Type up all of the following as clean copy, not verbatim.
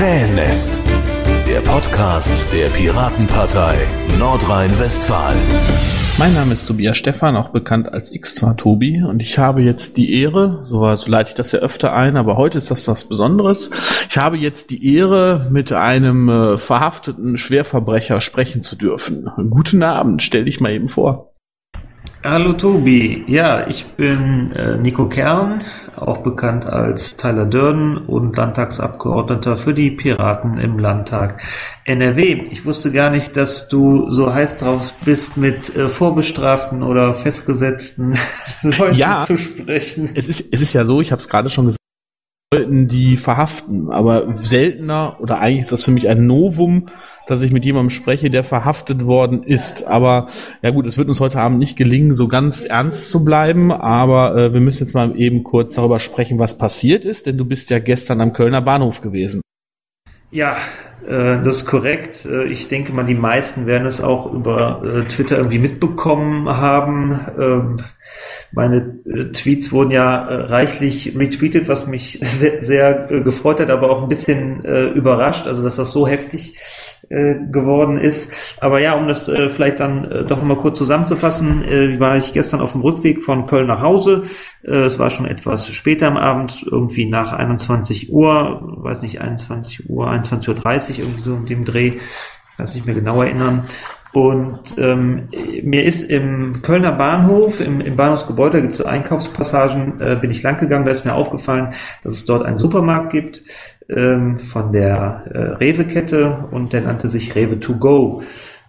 Krähennest, der Podcast der Piratenpartei Nordrhein-Westfalen. Mein Name ist Tobias Stephan, auch bekannt als X-Tobi, und ich habe jetzt die Ehre, so leite ich das ja öfter ein, aber heute ist das was Besonderes. Ich habe jetzt die Ehre, mit einem verhafteten Schwerverbrecher sprechen zu dürfen. Guten Abend, stell dich mal eben vor. Hallo Tobi, ja, ich bin Nico Kern, auch bekannt als Tyler Durden und Landtagsabgeordneter für die Piraten im Landtag NRW. Ich wusste gar nicht, dass du so heiß drauf bist, mit vorbestraften oder festgesetzten Leuten zu sprechen. Es ist ja so, ich habe es gerade schon gesagt, Leuten, die verhaften, aber seltener, oder eigentlich ist das für mich ein Novum, dass ich mit jemandem spreche, der verhaftet worden ist. Aber ja gut, es wird uns heute Abend nicht gelingen, so ganz ernst zu bleiben, aber wir müssen jetzt mal eben kurz darüber sprechen, was passiert ist, denn du bist ja gestern am Kölner Bahnhof gewesen. Ja, das ist korrekt. Ich denke mal, die meisten werden es auch über Twitter irgendwie mitbekommen haben. Meine Tweets wurden ja reichlich retweetet, was mich sehr, sehr gefreut hat, aber auch ein bisschen überrascht, also dass das so heftig geworden ist. Aber ja, um das vielleicht dann doch mal kurz zusammenzufassen, war ich gestern auf dem Rückweg von Köln nach Hause. Es war schon etwas später am Abend, irgendwie nach 21 Uhr, weiß nicht, 21 Uhr, 21:30 Uhr, irgendwie so in dem Dreh, kann ich nicht mehr genau erinnern. Und mir ist im Kölner Bahnhof, im Bahnhofsgebäude, da gibt es so Einkaufspassagen, bin ich lang gegangen, da ist mir aufgefallen, dass es dort einen Supermarkt gibt von der Rewe-Kette, und der nannte sich Rewe to go.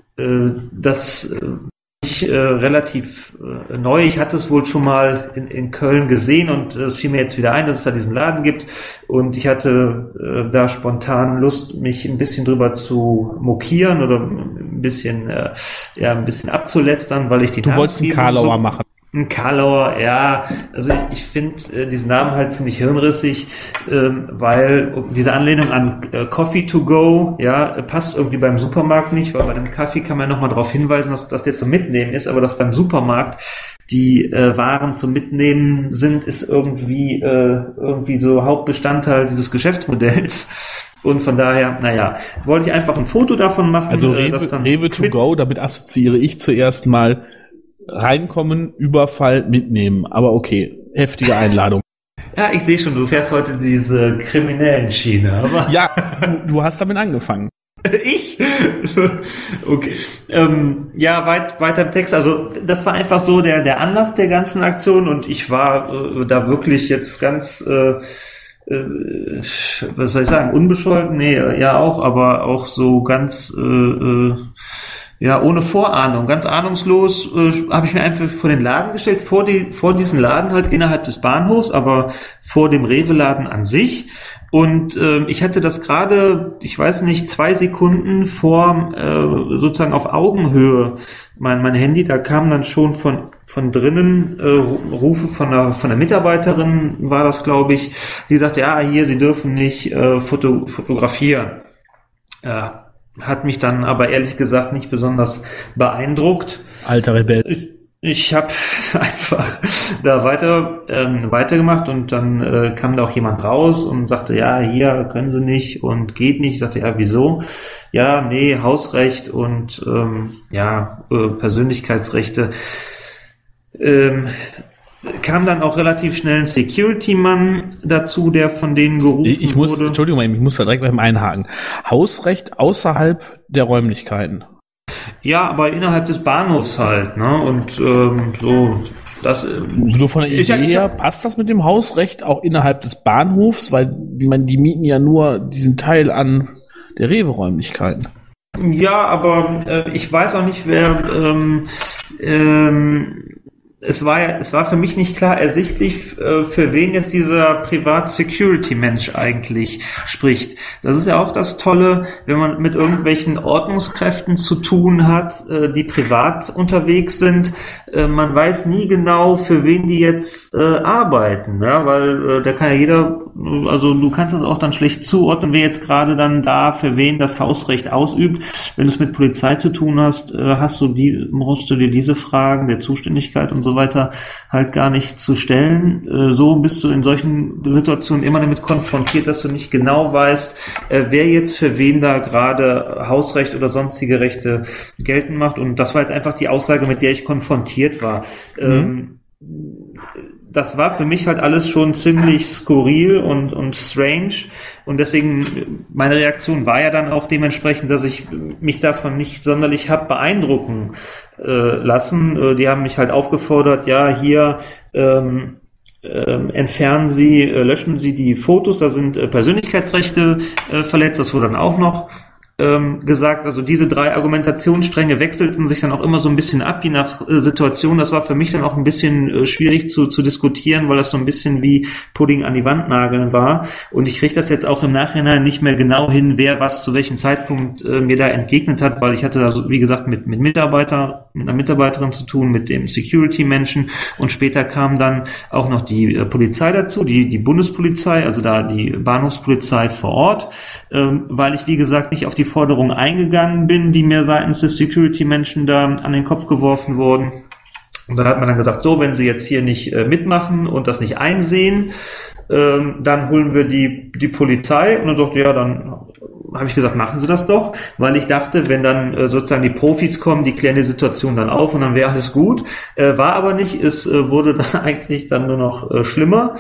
Das ist relativ neu. Ich hatte es wohl schon mal in Köln gesehen, und es fiel mir jetzt wieder ein, dass es da diesen Laden gibt, und ich hatte da spontan Lust, mich ein bisschen drüber zu mokieren oder ein bisschen abzulästern, weil ich die Du wolltest einen Karlauer machen. Ein Karlauer, ja, also ich finde diesen Namen halt ziemlich hirnrissig, weil diese Anlehnung an Coffee to go, ja, passt irgendwie beim Supermarkt nicht, weil bei dem Kaffee kann man nochmal darauf hinweisen, dass der zum Mitnehmen ist, aber dass beim Supermarkt die Waren zum Mitnehmen sind, ist irgendwie so Hauptbestandteil dieses Geschäftsmodells. Und von daher, wollte ich einfach ein Foto davon machen. Also Rewe to go, damit assoziiere ich zuerst mal reinkommen, Überfall, mitnehmen. Aber okay, heftige Einladung. Ja, ich sehe schon, du fährst heute diese kriminellen Schiene. Aber ja, du hast damit angefangen. Ich? Okay. Weiter im Text. Also das war einfach so der Anlass der ganzen Aktion, und ich war da wirklich jetzt ganz was soll ich sagen, unbescholten? Nee, ja auch, aber auch so ganz ohne Vorahnung, ganz ahnungslos habe ich mir einfach vor den Laden gestellt, vor diesen Laden halt innerhalb des Bahnhofs, aber vor dem Rewe-Laden an sich. Und ich hatte das gerade, ich weiß nicht, 2 Sekunden vor sozusagen auf Augenhöhe mein Handy, da kam dann schon von drinnen Rufe von der Mitarbeiterin, war das, glaube ich, die sagte, ja, hier, Sie dürfen nicht fotografieren. Hat mich dann aber ehrlich gesagt nicht besonders beeindruckt. Alter Rebell. Ich habe einfach da weitergemacht, und dann kam da auch jemand raus und sagte, ja, hier können Sie nicht und geht nicht. Ich sagte, ja, wieso? Ja, nee, Hausrecht und Persönlichkeitsrechte. Kam dann auch relativ schnell ein Security-Mann dazu, der von denen gerufen wurde. Entschuldigung, ich muss da direkt beim Einhaken. Hausrecht außerhalb der Räumlichkeiten. Ja, aber innerhalb des Bahnhofs halt, ne? Und so von der Idee her passt das mit dem Hausrecht auch innerhalb des Bahnhofs, weil die mieten ja nur diesen Teil an der Rewe-Räumlichkeiten. Ja, aber ich weiß auch nicht, es war für mich nicht klar ersichtlich, für wen jetzt dieser Privat-Security-Mensch eigentlich spricht. Das ist ja auch das Tolle, wenn man mit irgendwelchen Ordnungskräften zu tun hat, die privat unterwegs sind. Man weiß nie genau, für wen die jetzt arbeiten, ja, weil da kann ja jeder also du kannst das auch dann schlecht zuordnen, wer jetzt gerade dann da für wen das Hausrecht ausübt. Wenn du es mit Polizei zu tun hast, musst du dir diese Fragen der Zuständigkeit und so weiter halt gar nicht zu stellen. So bist du in solchen Situationen immer damit konfrontiert, dass du nicht genau weißt, wer jetzt für wen da gerade Hausrecht oder sonstige Rechte geltend macht. Und das war jetzt einfach die Aussage, mit der ich konfrontiert war. Das war für mich halt alles schon ziemlich skurril und strange, und deswegen meine Reaktion war ja dann auch dementsprechend, dass ich mich davon nicht sonderlich habe beeindrucken lassen. Die haben mich halt aufgefordert, ja, hier entfernen Sie, löschen Sie die Fotos, da sind Persönlichkeitsrechte verletzt, das wurde dann auch noch gesagt. Also diese 3 Argumentationsstränge wechselten sich dann auch immer so ein bisschen ab, je nach Situation. Das war für mich dann auch ein bisschen schwierig zu diskutieren, weil das so ein bisschen wie Pudding an die Wand nageln war. Und ich kriege das jetzt auch im Nachhinein nicht mehr genau hin, wer was zu welchem Zeitpunkt mir da entgegnet hat, weil ich hatte da, wie gesagt, mit einer Mitarbeiterin zu tun, mit dem Security-Menschen, und später kam dann auch noch die Polizei dazu, die Bundespolizei, also da die Bahnhofspolizei vor Ort, weil ich, wie gesagt, nicht auf die Forderungen eingegangen bin, die mir seitens des Security-Menschen da an den Kopf geworfen wurden. Und dann hat man dann gesagt, so, wenn Sie jetzt hier nicht mitmachen und das nicht einsehen, dann holen wir die Polizei. Und dann sagte, ja, dann habe ich gesagt, machen Sie das doch, weil ich dachte, wenn dann sozusagen die Profis kommen, die klären die Situation dann auf und dann wäre alles gut. War aber nicht, es wurde dann eigentlich dann nur noch schlimmer.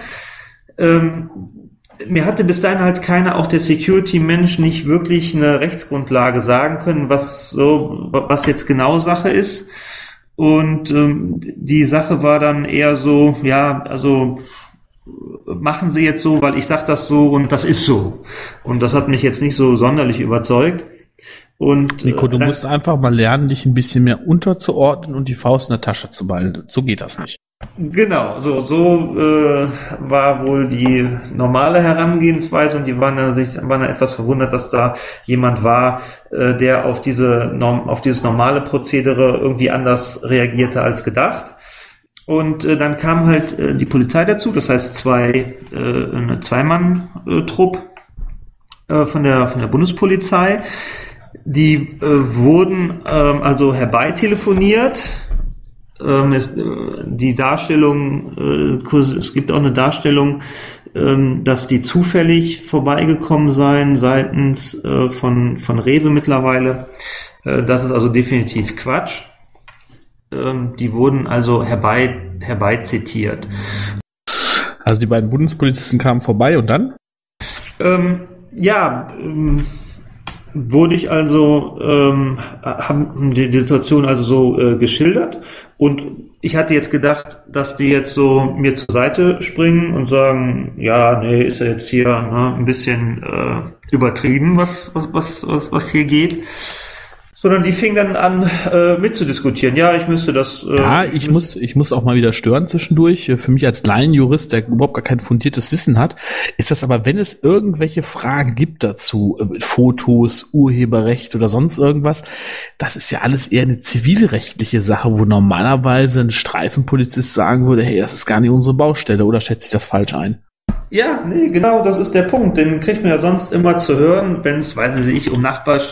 Mir hatte bis dahin halt keiner, auch der Security-Mensch, nicht wirklich eine Rechtsgrundlage sagen können, was jetzt genau Sache ist. Und die Sache war dann eher so, ja, also machen Sie jetzt so, weil ich sag das so und das ist so. Und das hat mich jetzt nicht so sonderlich überzeugt. Und Nico, du musst einfach mal lernen, dich ein bisschen mehr unterzuordnen und die Faust in der Tasche zu behalten. So geht das nicht. Genau, so war wohl die normale Herangehensweise, und die waren dann etwas verwundert, dass da jemand war, der auf dieses normale Prozedere irgendwie anders reagierte als gedacht. Und dann kam halt die Polizei dazu, das heißt eine Zweimann-Trupp von der Bundespolizei. Die wurden also herbeitelefoniert. Die Darstellung, es gibt auch eine Darstellung, dass die zufällig vorbeigekommen seien seitens von Rewe mittlerweile. Das ist also definitiv Quatsch. Die wurden also herbeizitiert. Also die beiden Bundespolizisten kamen vorbei und dann? Wurde ich also, haben die Situation also so geschildert, und ich hatte jetzt gedacht, dass die jetzt so mir zur Seite springen und sagen, ja, nee, ist ja jetzt hier ein bisschen übertrieben, was hier geht. Sondern die fingen dann an, mitzudiskutieren. Ja, ich müsste das... ich muss auch mal wieder stören zwischendurch. Für mich als Laienjurist, der überhaupt gar kein fundiertes Wissen hat, ist das aber, wenn es irgendwelche Fragen gibt dazu, Fotos, Urheberrecht oder sonst irgendwas, das ist ja alles eher eine zivilrechtliche Sache, wo normalerweise ein Streifenpolizist sagen würde, hey, das ist gar nicht unsere Baustelle, oder schätze ich das falsch ein? Ja, nee, genau, das ist der Punkt. Den kriegt man ja sonst immer zu hören, wenn es, weiß nicht, um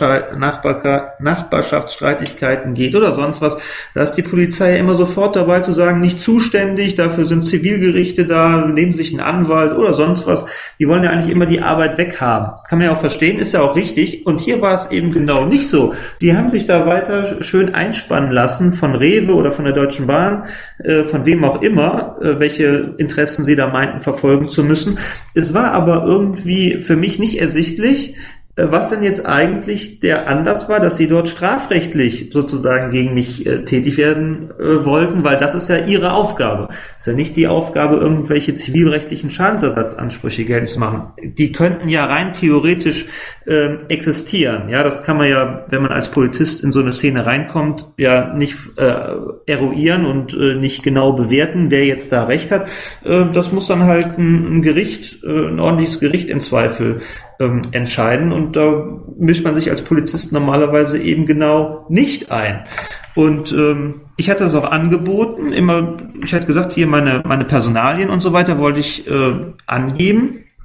Nachbarschaftsstreitigkeiten geht oder sonst was. Da ist die Polizei immer sofort dabei zu sagen, nicht zuständig, dafür sind Zivilgerichte da, nehmen sich einen Anwalt oder sonst was. Die wollen ja eigentlich immer die Arbeit weghaben. Kann man ja auch verstehen, ist ja auch richtig. Und hier war es eben genau nicht so. Die haben sich da weiter schön einspannen lassen von Rewe oder von der Deutschen Bahn, von wem auch immer, welche Interessen sie da meinten verfolgen zu müssen. Es war aber irgendwie für mich nicht ersichtlich, was denn jetzt eigentlich der Anlass war, dass sie dort strafrechtlich sozusagen gegen mich tätig werden wollten, weil das ist ja ihre Aufgabe. Es ist ja nicht die Aufgabe, irgendwelche zivilrechtlichen Schadensersatzansprüche geltend zu machen. Die könnten ja rein theoretisch existieren. Ja, das kann man ja, wenn man als Polizist in so eine Szene reinkommt, ja nicht eruieren und nicht genau bewerten, wer jetzt da Recht hat. Das muss dann halt ein Gericht, ein ordentliches Gericht im Zweifel entscheiden, und da mischt man sich als Polizist normalerweise eben genau nicht ein. Und ich hatte das auch angeboten, ich hatte gesagt, hier meine Personalien und so weiter wollte ich angeben,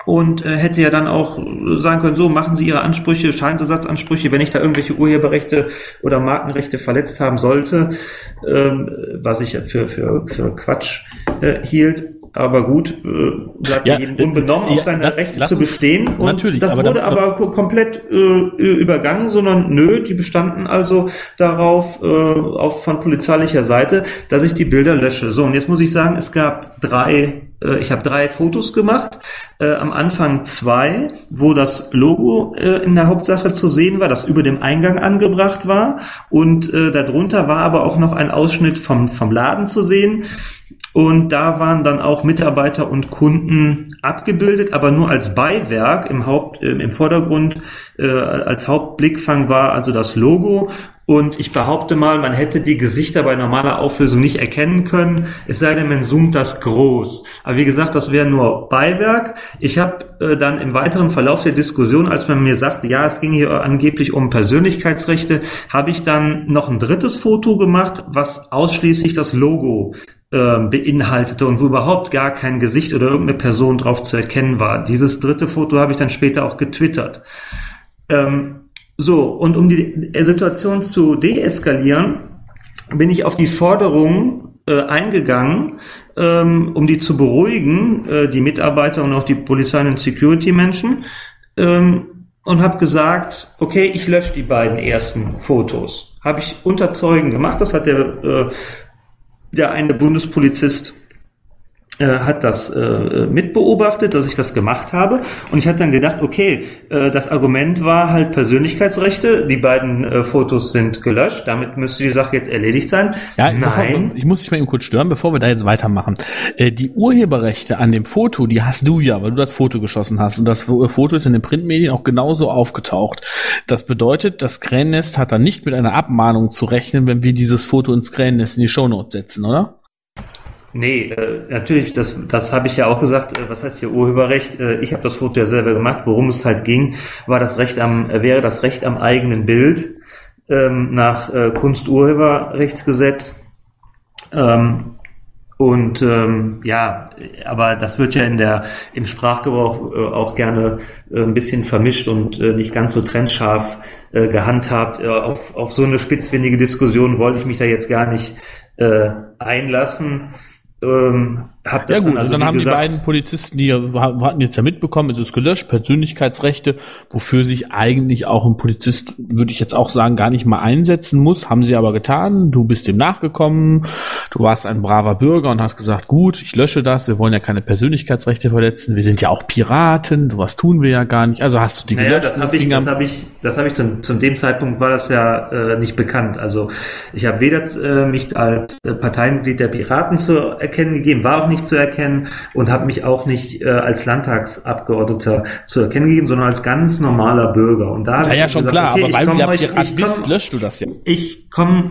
und hätte ja dann auch sagen können, so machen Sie Ihre Ansprüche, Schadensersatzansprüche, wenn ich da irgendwelche Urheberrechte oder Markenrechte verletzt haben sollte, was ich für Quatsch hielt. Aber gut, bleibt jedem unbenommen, auf seine Rechte zu bestehen. Und natürlich, das wurde aber komplett übergangen, sondern die bestanden also darauf, von polizeilicher Seite, dass ich die Bilder lösche. So, und jetzt muss ich sagen, es gab ich habe 3 Fotos gemacht. Am Anfang 2, wo das Logo in der Hauptsache zu sehen war, das über dem Eingang angebracht war. Und darunter war aber auch noch ein Ausschnitt vom Laden zu sehen. Und da waren dann auch Mitarbeiter und Kunden abgebildet, aber nur als Beiwerk. Im Vordergrund als Hauptblickfang war also das Logo. Und ich behaupte mal, man hätte die Gesichter bei normaler Auflösung nicht erkennen können, es sei denn, man zoomt das groß. Aber wie gesagt, das wäre nur Beiwerk. Ich habe dann im weiteren Verlauf der Diskussion, als man mir sagte, ja, es ging hier angeblich um Persönlichkeitsrechte, habe ich dann noch ein 3. Foto gemacht, was ausschließlich das Logo beinhaltete und wo überhaupt gar kein Gesicht oder irgendeine Person drauf zu erkennen war. Dieses 3. Foto habe ich dann später auch getwittert. So, und um die Situation zu deeskalieren, bin ich auf die Forderung eingegangen, um die zu beruhigen, die Mitarbeiter und auch die Polizei- und Security-Menschen, und habe gesagt, okay, ich lösche die beiden ersten Fotos. Habe ich unter Zeugen gemacht, das hat der eine Bundespolizist hat das mitbeobachtet, dass ich das gemacht habe, und ich hatte dann gedacht, okay, das Argument war halt Persönlichkeitsrechte, die beiden Fotos sind gelöscht, damit müsste die Sache jetzt erledigt sein. Ja, nein. Ich muss dich mal eben kurz stören, bevor wir da jetzt weitermachen. Die Urheberrechte an dem Foto, die hast du ja, weil du das Foto geschossen hast, und das Foto ist in den Printmedien auch genauso aufgetaucht. Das bedeutet, das Krähennest hat dann nicht mit einer Abmahnung zu rechnen, wenn wir dieses Foto ins Krähennest in die Shownotes setzen, oder? Nee, natürlich, das habe ich ja auch gesagt. Was heißt hier Urheberrecht? Ich habe das Foto ja selber gemacht. Worum es halt ging, wäre das Recht am eigenen Bild nach Kunsturheberrechtsgesetz. Ja, aber das wird ja im Sprachgebrauch auch gerne ein bisschen vermischt und nicht ganz so trennscharf gehandhabt. Auf so eine spitzfindige Diskussion wollte ich mich da jetzt gar nicht einlassen. Ja gut, und dann haben die beiden Polizisten, die hatten jetzt ja mitbekommen, es ist gelöscht, Persönlichkeitsrechte, wofür sich eigentlich auch ein Polizist, würde ich jetzt auch sagen, gar nicht mal einsetzen muss, haben sie aber getan. Du bist dem nachgekommen, du warst ein braver Bürger und hast gesagt, gut, ich lösche das, wir wollen ja keine Persönlichkeitsrechte verletzen, wir sind ja auch Piraten, sowas tun wir ja gar nicht, also hast du die gelöscht. Das habe ich zu dem Zeitpunkt war das ja nicht bekannt, also ich habe weder mich als Parteimitglied der Piraten zu erkennen gegeben, war auch nicht zu erkennen und habe mich auch nicht als Landtagsabgeordneter zu erkennen gegeben, sondern als ganz normaler Bürger. Und da ja schon gesagt, klar, okay, aber weil du ja Pirat bist, löscht du das ja. Ich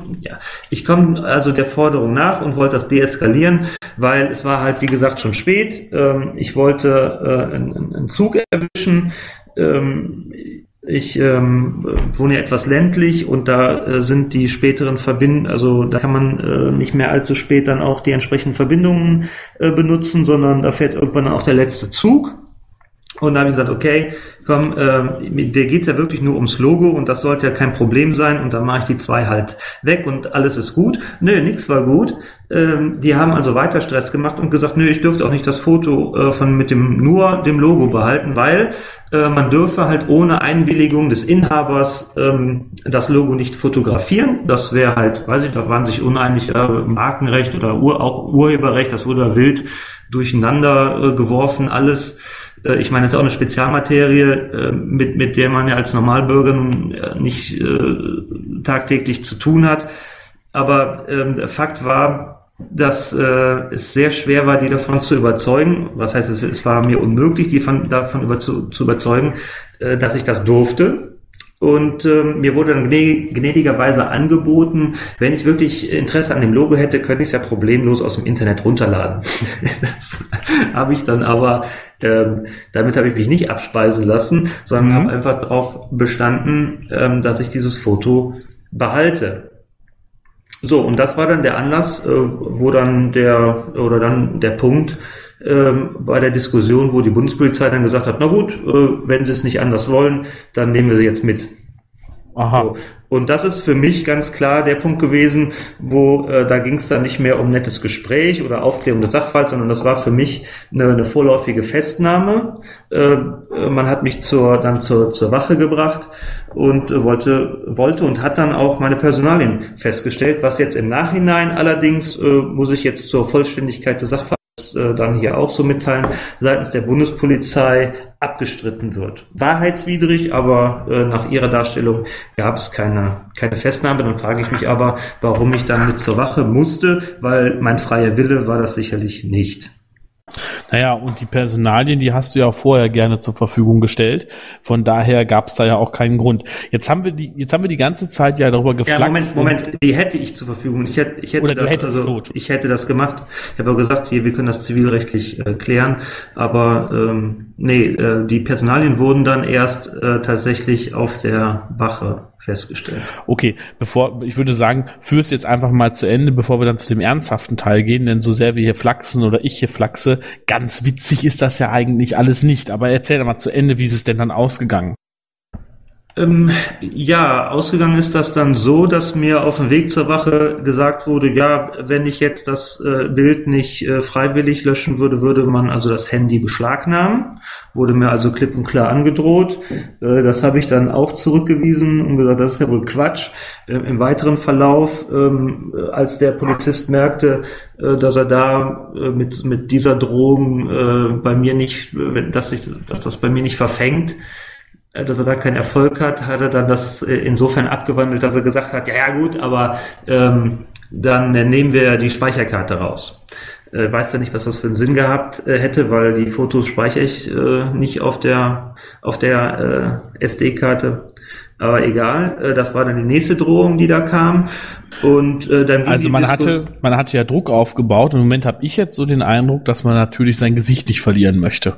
komme also der Forderung nach und wollte das deeskalieren, weil es war halt, wie gesagt, schon spät. Ich wollte einen Zug erwischen. Ich wohne ja etwas ländlich und da sind die späteren Verbindungen, also da kann man nicht mehr allzu spät dann auch die entsprechenden Verbindungen benutzen, sondern da fährt irgendwann auch der letzte Zug. Und da habe ich gesagt, okay, komm, der geht ja wirklich nur ums Logo und das sollte ja kein Problem sein und dann mache ich die 2 halt weg und alles ist gut. Nö, nix war gut. Die haben also weiter Stress gemacht und gesagt, nö, ich dürfte auch nicht das Foto nur dem Logo behalten, weil man dürfe halt ohne Einwilligung des Inhabers das Logo nicht fotografieren. Das wäre halt, weiß ich, da waren sich uneinig, Markenrecht oder auch Urheberrecht, das wurde da wild durcheinander geworfen, alles. Ich meine, das ist auch eine Spezialmaterie, mit der man ja als Normalbürger nicht tagtäglich zu tun hat. Aber Fakt war, dass es sehr schwer war, die davon zu überzeugen. Was heißt, es war mir unmöglich, die davon zu überzeugen, dass ich das durfte. Und mir wurde dann gnädigerweise angeboten, wenn ich wirklich Interesse an dem Logo hätte, könnte ich es ja problemlos aus dem Internet runterladen. Das habe ich dann aber, damit habe ich mich nicht abspeisen lassen, sondern habe einfach darauf bestanden, dass ich dieses Foto behalte. So, und das war dann der Anlass, wo dann der Punkt, bei der Diskussion, wo die Bundespolizei dann gesagt hat, na gut, wenn sie es nicht anders wollen, dann nehmen wir sie jetzt mit. Aha. So. Und das ist für mich ganz klar der Punkt gewesen, wo da ging es dann nicht mehr um nettes Gespräch oder Aufklärung des Sachverhalts, sondern das war für mich eine vorläufige Festnahme. Man hat mich dann zur Wache gebracht und wollte und hat dann auch meine Personalien festgestellt, was jetzt im Nachhinein allerdings, muss ich jetzt zur Vollständigkeit des Sachverhalts dann hier auch so mitteilen, seitens der Bundespolizei abgestritten wird. Wahrheitswidrig, aber nach ihrer Darstellung gab es keine Festnahme. Dann frage ich mich aber, warum ich dann mit zur Wache musste, weil mein freier Wille war das sicherlich nicht. Naja, und die Personalien, die hast du ja auch vorher gerne zur Verfügung gestellt. Von daher gab es da ja auch keinen Grund. Jetzt haben wir die ganze Zeit ja darüber geflaxt. Ja, Moment, die hätte ich zur Verfügung. Ich hätte das gemacht. Ich habe auch gesagt, hier, wir können das zivilrechtlich klären. Aber die Personalien wurden dann erst tatsächlich auf der Wache festgestellt. Okay, ich würde sagen, führ es jetzt einfach mal zu Ende, bevor wir dann zu dem ernsthaften Teil gehen, denn so sehr wir hier flachsen oder ich hier flachse, ganz witzig ist das ja eigentlich alles nicht. Aber erzähl doch mal zu Ende, wie ist es denn dann ausgegangen? Ausgegangen ist das dann so, dass mir auf dem Weg zur Wache gesagt wurde, ja, wenn ich jetzt das Bild nicht freiwillig löschen würde, würde man also das Handy beschlagnahmen. Wurde mir also klipp und klar angedroht. Das habe ich dann auch zurückgewiesen und gesagt, das ist ja wohl Quatsch. Im weiteren Verlauf, als der Polizist merkte, dass er da mit dieser Drohung bei mir nicht, dass das bei mir nicht verfängt, dass er da keinen Erfolg hat er dann das insofern abgewandelt, dass er gesagt hat, ja gut, aber dann nehmen wir die Speicherkarte raus. Weiß ja nicht, was das für einen Sinn gehabt hätte, weil die Fotos speichere ich nicht auf der SD-Karte. Aber egal, das war dann die nächste Drohung, die da kam. Und dann also man hatte ja Druck aufgebaut und im Moment habe ich jetzt so den Eindruck, dass man natürlich sein Gesicht nicht verlieren möchte.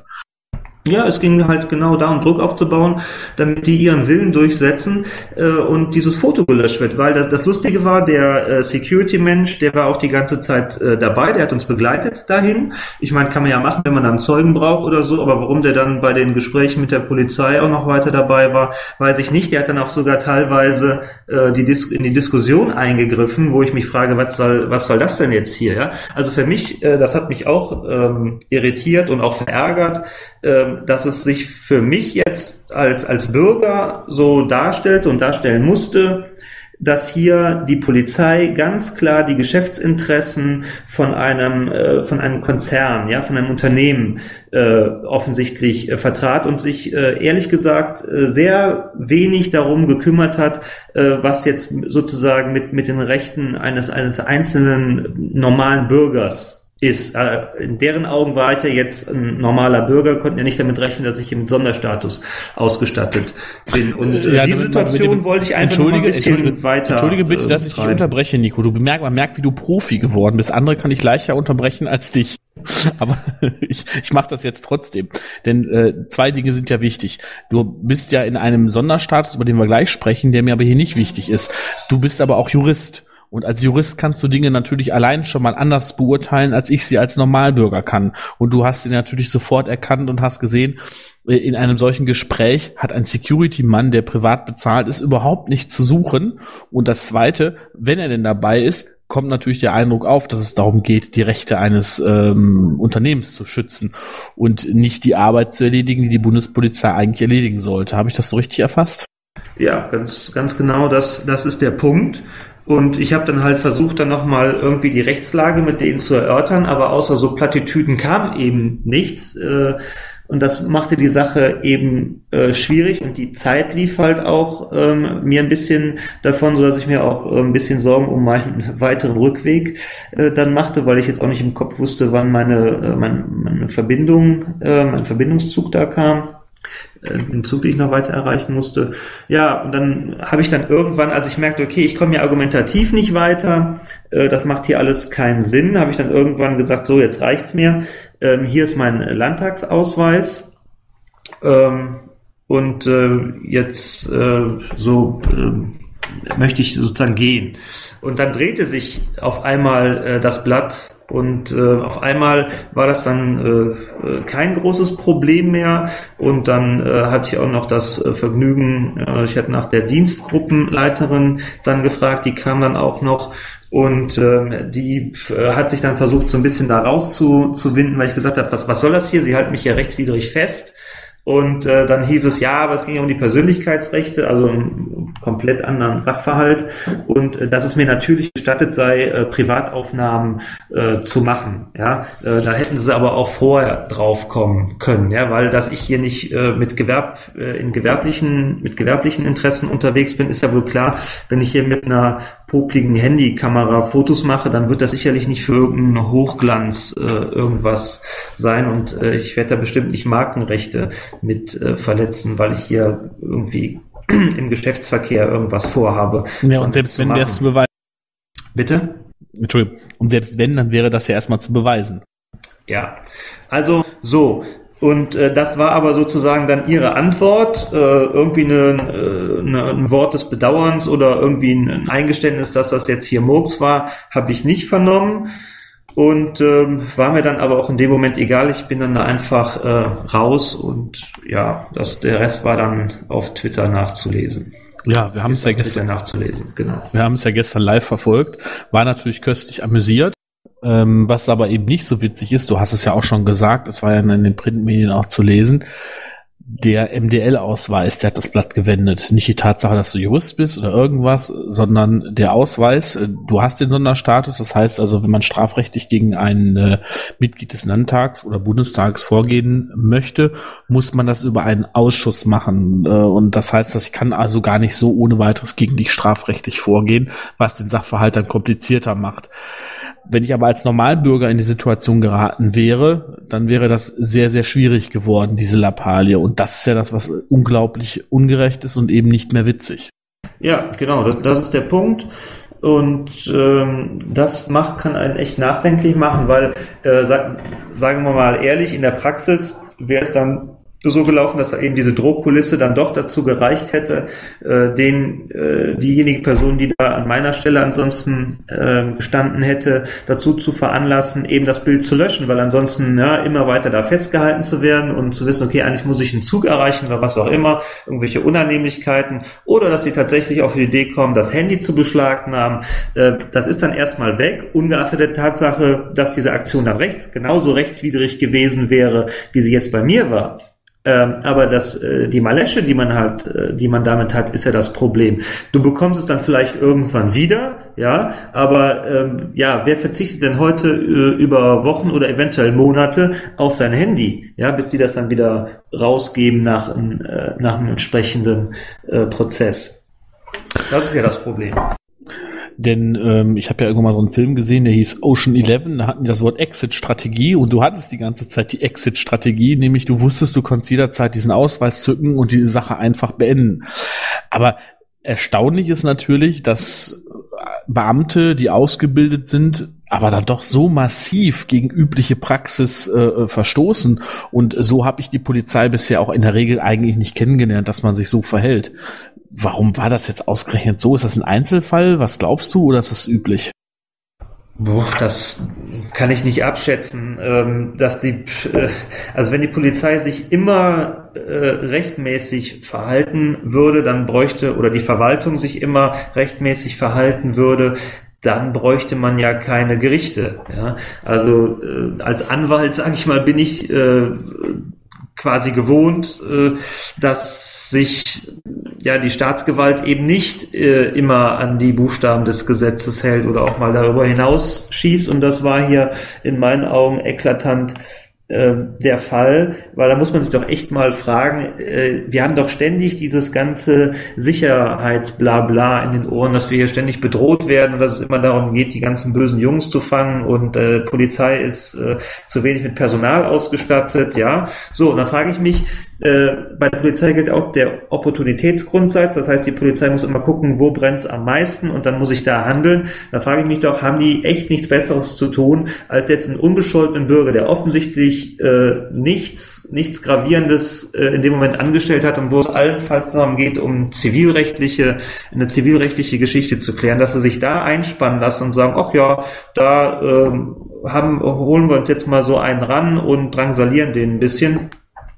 Ja, es ging halt genau darum, Druck aufzubauen, damit die ihren Willen durchsetzen und dieses Foto gelöscht wird. Weil das Lustige war, der Security-Mensch, der war auch die ganze Zeit dabei, der hat uns begleitet dahin. Ich meine, kann man ja machen, wenn man dann Zeugen braucht oder so, aber warum der dann bei den Gesprächen mit der Polizei auch noch weiter dabei war, weiß ich nicht. Der hat dann auch sogar teilweise in die Diskussion eingegriffen, wo ich mich frage, was soll das denn jetzt hier? Ja? Also für mich, das hat mich auch irritiert und auch verärgert, dass es sich für mich jetzt als Bürger so darstellt und darstellen musste, dass hier die Polizei ganz klar die Geschäftsinteressen von einem Konzern, ja, von einem Unternehmen offensichtlich vertrat und sich ehrlich gesagt sehr wenig darum gekümmert hat, was jetzt sozusagen mit den Rechten eines einzelnen normalen Bürgers ist. In deren Augen war ich ja jetzt ein normaler Bürger, konnten ja nicht damit rechnen, dass ich im Sonderstatus ausgestattet bin. Und die Situation wollte ich einfach noch ein bisschen weiter. Entschuldige bitte, dass ich dich unterbreche, Nico. Man merkt, wie du Profi geworden bist. Andere kann ich leichter unterbrechen als dich. Aber ich mache das jetzt trotzdem. Denn 2 Dinge sind ja wichtig. Du bist ja in einem Sonderstatus, über den wir gleich sprechen, der mir aber hier nicht wichtig ist. Du bist aber auch Jurist. Und als Jurist kannst du Dinge natürlich allein schon mal anders beurteilen, als ich sie als Normalbürger kann. Und du hast sie natürlich sofort erkannt und hast gesehen, in einem solchen Gespräch hat ein Security-Mann, der privat bezahlt ist, überhaupt nicht zu suchen. Und das Zweite, wenn er denn dabei ist, kommt natürlich der Eindruck auf, dass es darum geht, die Rechte eines Unternehmens zu schützen und nicht die Arbeit zu erledigen, die die Bundespolizei eigentlich erledigen sollte. Habe ich das so richtig erfasst? Ja, ganz genau, das ist der Punkt. Und ich habe dann halt versucht, dann nochmal irgendwie die Rechtslage mit denen zu erörtern, aber außer so Plattitüden kam eben nichts. Und das machte die Sache eben schwierig und die Zeit lief halt auch mir ein bisschen davon, so dass ich mir auch ein bisschen Sorgen um meinen weiteren Rückweg dann machte, weil ich jetzt auch nicht im Kopf wusste, wann meine Verbindung, mein Verbindungszug da kam. Den Zug, den ich noch weiter erreichen musste. Ja, und dann habe ich dann irgendwann, als ich merkte, okay, ich komme ja argumentativ nicht weiter, das macht hier alles keinen Sinn, habe ich dann irgendwann gesagt, so, jetzt reicht's mir. Hier ist mein Landtagsausweis und jetzt möchte ich sozusagen gehen. Und dann drehte sich auf einmal das Blatt Und auf einmal war das dann kein großes Problem mehr. Und dann hatte ich auch noch das Vergnügen, ich hatte nach der Dienstgruppenleiterin dann gefragt, die kam dann auch noch. Und die hat sich dann versucht, so ein bisschen da rauszuwinden, weil ich gesagt habe, was soll das hier? Sie halten mich ja rechtswidrig fest. Und dann hieß es, ja, aber es ging um die Persönlichkeitsrechte, also einen komplett anderen Sachverhalt. Und dass es mir natürlich gestattet sei, Privataufnahmen zu machen. Ja, da hätten sie aber auch vorher drauf kommen können, ja, weil dass ich hier nicht mit gewerblichen Interessen unterwegs bin, ist ja wohl klar. Wenn ich hier mit einer popligen Handykamera Fotos mache, dann wird das sicherlich nicht für irgendeinen Hochglanz irgendwas sein. Und ich werde da bestimmt nicht Markenrechte mit verletzen, weil ich hier irgendwie im Geschäftsverkehr irgendwas vorhabe. Ja, und selbst wenn das zu beweisen. Bitte? Entschuldigung. Und selbst wenn, dann wäre das ja erstmal zu beweisen. Ja, also so. Und das war aber sozusagen dann ihre Antwort, irgendwie ein Wort des Bedauerns oder irgendwie ein Eingeständnis, dass das jetzt hier Murks war, habe ich nicht vernommen. Und war mir dann aber auch in dem Moment egal, ich bin dann da einfach raus und ja, der Rest war dann auf Twitter nachzulesen. Ja, wir haben es ja gestern nachzulesen, genau. Wir haben es ja gestern live verfolgt, war natürlich köstlich amüsiert. Was aber eben nicht so witzig ist, du hast es ja auch schon gesagt, es war ja in den Printmedien auch zu lesen, der MDL-Ausweis, der hat das Blatt gewendet. Nicht die Tatsache, dass du Jurist bist oder irgendwas, sondern der Ausweis, du hast den Sonderstatus, das heißt also, wenn man strafrechtlich gegen ein Mitglied des Landtags oder Bundestags vorgehen möchte, muss man das über einen Ausschuss machen. Und das heißt, ich kann also gar nicht so ohne weiteres gegen dich strafrechtlich vorgehen, was den Sachverhalt dann komplizierter macht. Wenn ich aber als Normalbürger in die Situation geraten wäre, dann wäre das sehr, sehr schwierig geworden, diese Lappalie. Und das ist ja das, was unglaublich ungerecht ist und eben nicht mehr witzig. Ja, genau, das ist der Punkt. Und das kann einen echt nachdenklich machen, weil, sagen wir mal ehrlich, in der Praxis wäre es dann so gelaufen, dass da eben diese Drohkulisse dann doch dazu gereicht hätte, diejenige Person, die da an meiner Stelle ansonsten gestanden hätte, dazu zu veranlassen, eben das Bild zu löschen, weil ansonsten immer weiter da festgehalten zu werden und zu wissen, okay, eigentlich muss ich einen Zug erreichen oder was auch immer, irgendwelche Unannehmlichkeiten, oder dass sie tatsächlich auf die Idee kommen, das Handy zu beschlagnahmen. Das ist dann erstmal weg, ungeachtet der Tatsache, dass diese Aktion dann genauso rechtswidrig gewesen wäre, wie sie jetzt bei mir war. Aber die Malesche, die man damit hat, ist ja das Problem. Du bekommst es dann vielleicht irgendwann wieder, ja, aber wer verzichtet denn heute über Wochen oder eventuell Monate auf sein Handy, ja, bis die das dann wieder rausgeben nach einem entsprechenden Prozess. Das ist ja das Problem. Denn ich habe ja irgendwann mal so einen Film gesehen, der hieß Ocean 11, da hatten die das Wort Exit-Strategie und du hattest die ganze Zeit die Exit-Strategie, nämlich du wusstest, du konntest jederzeit diesen Ausweis zücken und die Sache einfach beenden. Aber erstaunlich ist natürlich, dass Beamte, die ausgebildet sind, aber dann doch so massiv gegen übliche Praxis verstoßen. Und so habe ich die Polizei bisher auch in der Regel eigentlich nicht kennengelernt, dass man sich so verhält. Warum war das jetzt ausgerechnet so? Ist das ein Einzelfall? Was glaubst du, oder ist das üblich? Das kann ich nicht abschätzen, also wenn die Polizei sich immer rechtmäßig verhalten würde, dann oder die Verwaltung sich immer rechtmäßig verhalten würde, dann bräuchte man ja keine Gerichte. Ja? Also als Anwalt, sage ich mal, bin ich quasi gewohnt, dass sich die Staatsgewalt eben nicht immer an die Buchstaben des Gesetzes hält oder auch mal darüber hinaus schießt. Und das war hier in meinen Augen eklatant der Fall, weil da muss man sich doch echt mal fragen, wir haben doch ständig dieses ganze Sicherheitsblabla in den Ohren, dass wir hier ständig bedroht werden und dass es immer darum geht, die ganzen bösen Jungs zu fangen und Polizei ist zu wenig mit Personal ausgestattet, ja. So, und dann frage ich mich, bei der Polizei gilt auch der Opportunitätsgrundsatz, das heißt, die Polizei muss immer gucken, wo brennt es am meisten und dann muss ich da handeln. Da frage ich mich doch, haben die echt nichts Besseres zu tun, als jetzt einen unbescholtenen Bürger, der offensichtlich nichts Gravierendes in dem Moment angestellt hat und wo es allenfalls darum geht, um eine zivilrechtliche Geschichte zu klären, dass sie sich da einspannen lassen und sagen, ach ja, da holen wir uns jetzt mal so einen ran und drangsalieren den ein bisschen.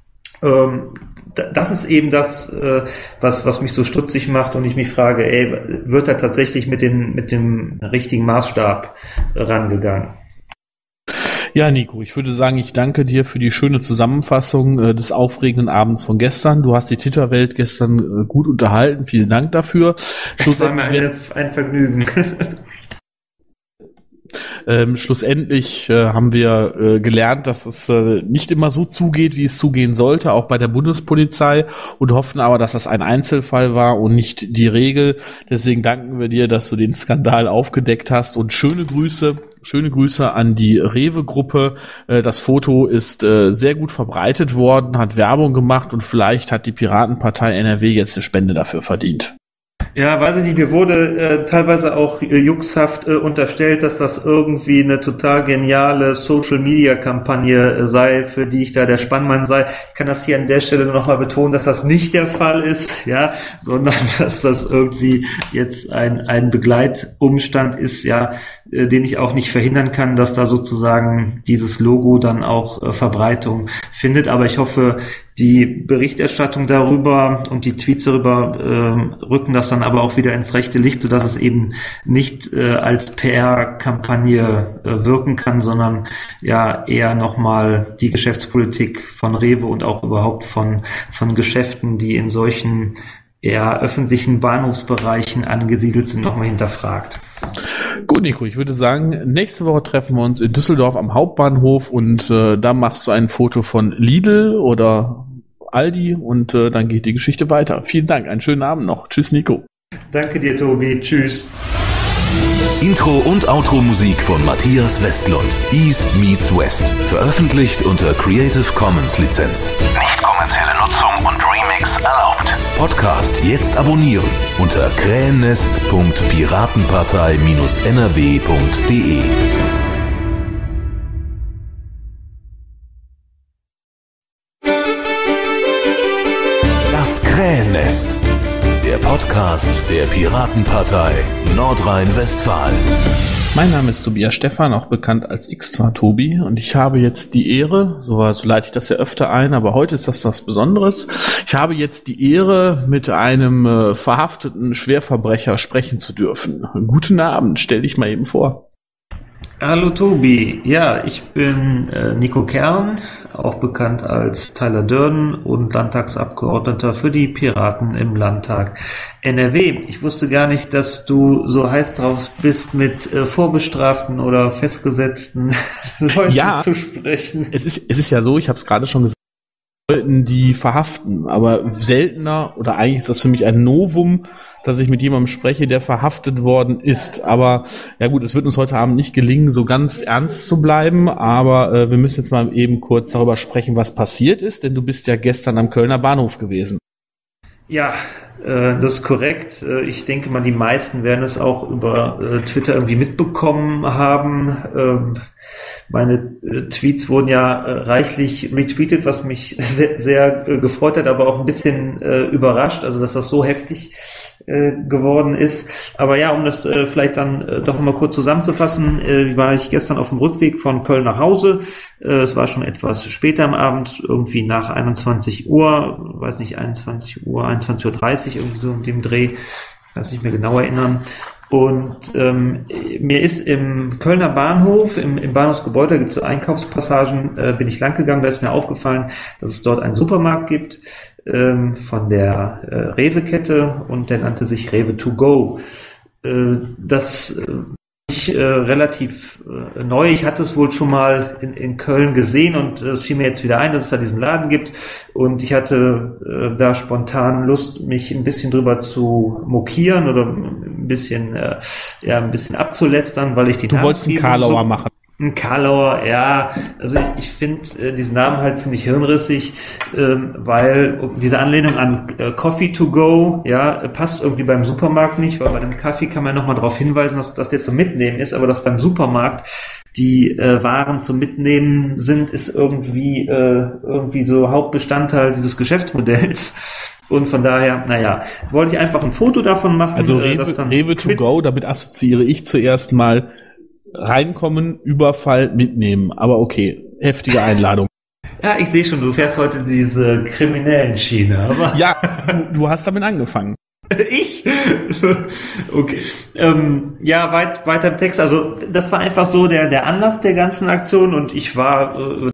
Das ist eben das, was mich so stutzig macht und ich mich frage, wird da tatsächlich mit dem richtigen Maßstab rangegangen? Ja, Nico, ich würde sagen, ich danke dir für die schöne Zusammenfassung des aufregenden Abends von gestern. Du hast die Twitter-Welt gestern gut unterhalten. Vielen Dank dafür. Das war mir ein Vergnügen. Schlussendlich haben wir gelernt, dass es nicht immer so zugeht, wie es zugehen sollte, auch bei der Bundespolizei, und hoffen aber, dass das ein Einzelfall war und nicht die Regel. Deswegen danken wir dir, dass du den Skandal aufgedeckt hast, und schöne Grüße an die Rewe-Gruppe. Das Foto ist sehr gut verbreitet worden, hat Werbung gemacht, und vielleicht hat die Piratenpartei NRW jetzt eine Spende dafür verdient. Ja, weiß ich nicht, mir wurde teilweise auch juxhaft unterstellt, dass das irgendwie eine total geniale Social-Media-Kampagne sei, für die ich da der Spannmann sei. Ich kann das hier an der Stelle nochmal betonen, dass das nicht der Fall ist, ja, sondern dass das irgendwie jetzt ein Begleitumstand ist, ja, den ich auch nicht verhindern kann, dass da sozusagen dieses Logo dann auch Verbreitung findet. Aber ich hoffe, die Berichterstattung darüber und die Tweets darüber rücken das dann aber auch wieder ins rechte Licht, sodass es eben nicht als PR-Kampagne wirken kann, sondern ja eher nochmal die Geschäftspolitik von Rewe und auch überhaupt von Geschäften, die in solchen eher öffentlichen Bahnhofsbereichen angesiedelt sind, nochmal hinterfragt. Gut, Nico, ich würde sagen, nächste Woche treffen wir uns in Düsseldorf am Hauptbahnhof, und da machst du ein Foto von Lidl oder Aldi, und dann geht die Geschichte weiter. Vielen Dank, einen schönen Abend noch. Tschüss, Nico. Danke dir, Tobi. Tschüss. Intro und Outro-Musik von Matthias Westlund. East meets West. Veröffentlicht unter Creative Commons Lizenz. Nicht kommerzielle Nutzung und Remix erlaubt. Podcast jetzt abonnieren unter krähennest.piratenpartei-nrw.de. Das Krähennest. Der Podcast der Piratenpartei Nordrhein-Westfalen. Mein Name ist Tobias Stephan, auch bekannt als Xtra Tobi, und ich habe jetzt die Ehre, so leite ich das ja öfter ein, aber heute ist das was Besonderes. Ich habe jetzt die Ehre, mit einem verhafteten Schwerverbrecher sprechen zu dürfen. Guten Abend, stell dich mal eben vor. Hallo Tobi, ja, ich bin Nico Kern, auch bekannt als Tyler Durden und Landtagsabgeordneter für die Piraten im Landtag NRW. Ich wusste gar nicht, dass du so heiß drauf bist, mit vorbestraften oder festgesetzten Leuten zu sprechen. Es ist ja so, ich habe es gerade schon gesagt, Leuten, die verhaften, aber seltener, oder eigentlich ist das für mich ein Novum, dass ich mit jemandem spreche, der verhaftet worden ist. Aber ja gut, es wird uns heute Abend nicht gelingen, so ganz ernst zu bleiben, aber wir müssen jetzt mal eben kurz darüber sprechen, was passiert ist, denn du bist ja gestern am Kölner Bahnhof gewesen. Ja, das ist korrekt. Ich denke mal, die meisten werden es auch über Twitter irgendwie mitbekommen haben. Meine Tweets wurden ja reichlich retweetet, was mich sehr, sehr gefreut hat, aber auch ein bisschen überrascht, also dass das so heftig geworden ist. Aber ja, um das vielleicht dann doch mal kurz zusammenzufassen, war ich gestern auf dem Rückweg von Köln nach Hause. Es war schon etwas später am Abend, irgendwie nach 21 Uhr, weiß nicht, 21 Uhr, 21:30 Uhr, irgendwie so in dem Dreh, kann ich nicht mehr genau erinnern. Und mir ist im Kölner Bahnhof, im Bahnhofsgebäude, da gibt es so Einkaufspassagen, bin ich lang gegangen, da ist mir aufgefallen, dass es dort einen Supermarkt gibt von der Rewe-Kette, und der nannte sich Rewe to go. Das ist relativ neu. Ich hatte es wohl schon mal in Köln gesehen, und es fiel mir jetzt wieder ein, dass es da diesen Laden gibt, und ich hatte da spontan Lust, mich ein bisschen drüber zu mokieren oder ein bisschen abzulästern, weil ich die Du wolltest einen Karlauer machen. Ein Karlauer, ja, also ich finde diesen Namen halt ziemlich hirnrissig, weil diese Anlehnung an Coffee to go, ja, passt irgendwie beim Supermarkt nicht, weil bei dem Kaffee kann man nochmal darauf hinweisen, dass der zum Mitnehmen ist, aber dass beim Supermarkt die Waren zum Mitnehmen sind, ist irgendwie so Hauptbestandteil dieses Geschäftsmodells. Und von daher, wollte ich einfach ein Foto davon machen. Also Rewe to go, damit assoziiere ich zuerst mal reinkommen, Überfall, mitnehmen. Aber okay, heftige Einladung. Ja, ich sehe schon, du fährst heute diese kriminellen Schiene, aber... Ja, du hast damit angefangen. Ich? Okay. Ja, weiter im Text. Also das war einfach so der Anlass der ganzen Aktion und ich war